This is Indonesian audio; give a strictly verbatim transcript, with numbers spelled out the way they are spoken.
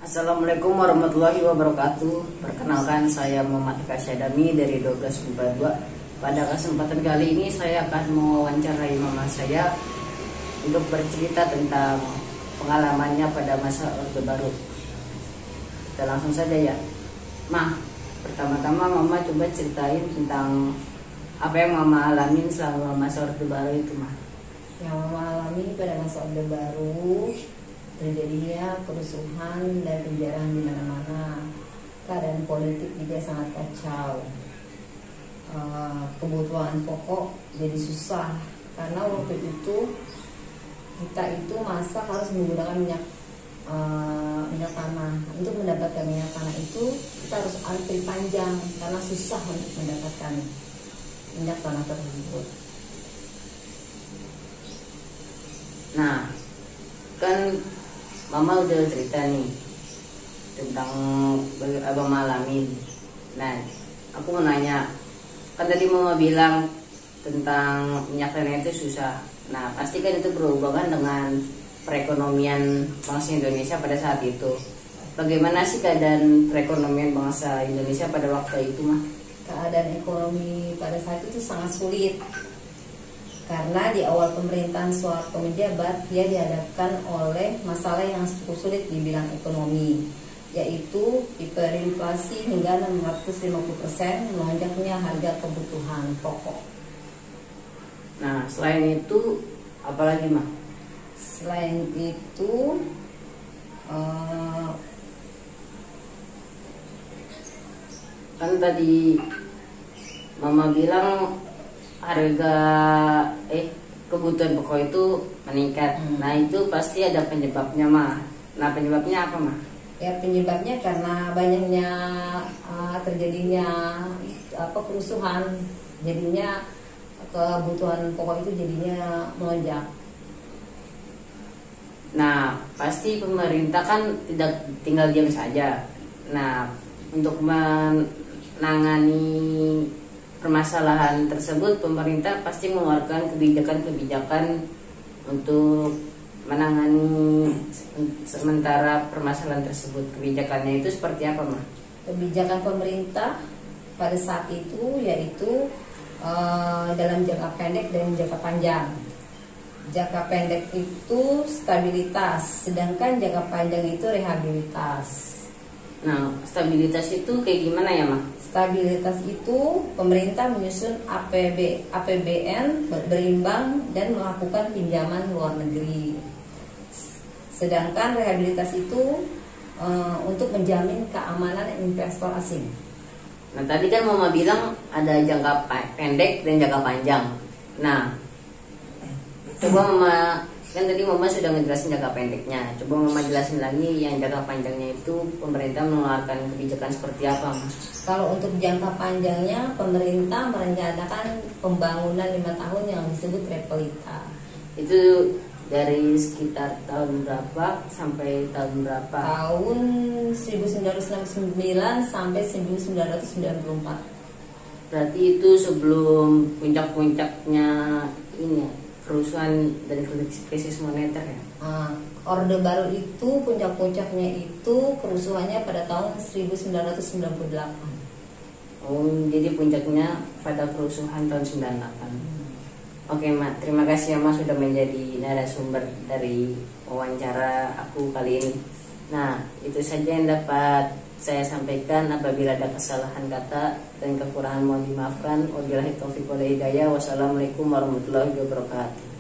Assalamualaikum warahmatullahi wabarakatuh. Perkenalkan, saya Muhammad Kasyadami dari dua belas empat dua. Pada kesempatan kali ini saya akan mewawancarai mama saya untuk bercerita tentang pengalamannya pada masa Orde Baru. Kita langsung saja ya. Ma, pertama-tama mama coba ceritain tentang apa yang mama alamin selama masa Orde Baru itu, Ma. Yang mama alami pada masa Orde Baru, terjadinya kerusuhan dan penjarahan di mana-mana. Keadaan politik juga sangat kacau. Uh, kebutuhan pokok jadi susah karena waktu itu kita itu masak harus menggunakan minyak uh, minyak tanah. Untuk mendapatkan minyak tanah itu kita harus antri panjang karena susah untuk mendapatkan minyak tanah tersebut. Nah, kan Mama udah cerita nih tentang abang malamin. Nah, aku mau nanya, kan tadi Mama bilang tentang minyak tanah itu susah. Nah, pasti kan itu berhubungan dengan perekonomian bangsa Indonesia pada saat itu. Bagaimana sih keadaan perekonomian bangsa Indonesia pada waktu itu, Mah? Keadaan ekonomi pada saat itu sangat sulit. Karena di awal pemerintahan Soeharto menjabat, dia dihadapkan oleh masalah yang cukup sulit di bidang ekonomi, yaitu hiperinflasi hingga enam ratus lima puluh persen, melonjaknya harga kebutuhan pokok. Nah, selain itu, apalagi, Mah? Selain itu, uh, kan tadi Mama bilang harga eh kebutuhan pokok itu meningkat. Hmm. Nah, itu pasti ada penyebabnya, Mah. Nah, penyebabnya apa, Mah? Ya, penyebabnya karena banyaknya uh, terjadinya apa kerusuhan, jadinya kebutuhan pokok itu jadinya melonjak. Nah, pasti pemerintah kan tidak tinggal diam saja. Nah, untuk menangani permasalahan tersebut, pemerintah pasti mengeluarkan kebijakan-kebijakan untuk menangani sementara permasalahan tersebut. Kebijakannya itu seperti apa, Mah? Kebijakan pemerintah pada saat itu yaitu uh, dalam jangka pendek dan jangka panjang. Jangka pendek itu stabilitas, sedangkan jangka panjang itu rehabilitas. Nah, stabilitas itu kayak gimana ya, Mah? Stabilitas itu pemerintah menyusun A P B, A P B N berimbang dan melakukan pinjaman luar negeri. Sedangkan rehabilitas itu e, untuk menjamin keamanan investor asing. Nah, tadi kan Mama bilang ada jangka pendek dan jangka panjang. Nah, coba Mama, kan tadi Mama sudah ngejelasin jangka pendeknya. Coba Mama jelasin lagi yang jangka panjangnya itu pemerintah mengeluarkan kebijakan seperti apa, Mas? Kalau untuk jangka panjangnya, pemerintah merencanakan pembangunan lima tahun yang disebut Replita. Itu dari sekitar tahun berapa sampai tahun berapa? Tahun seribu sembilan ratus enam puluh sembilan sampai seribu sembilan ratus sembilan puluh empat. Berarti itu sebelum puncak-puncaknya ini ya, kerusuhan dan krisis moneter ya? Uh, Orde Baru itu puncak-puncaknya itu kerusuhannya pada tahun seribu sembilan ratus sembilan puluh delapan. Oh, jadi puncaknya pada kerusuhan tahun sembilan puluh delapan. Oke, Mak, terima kasih ya, Mas, sudah menjadi narasumber dari wawancara aku kali ini. Nah, itu saja yang dapat saya sampaikan. Apabila ada kesalahan kata dan kekurangan mohon dimaafkan. Wabillahi taufiq wal hidayah. Wassalamualaikum warahmatullahi wabarakatuh.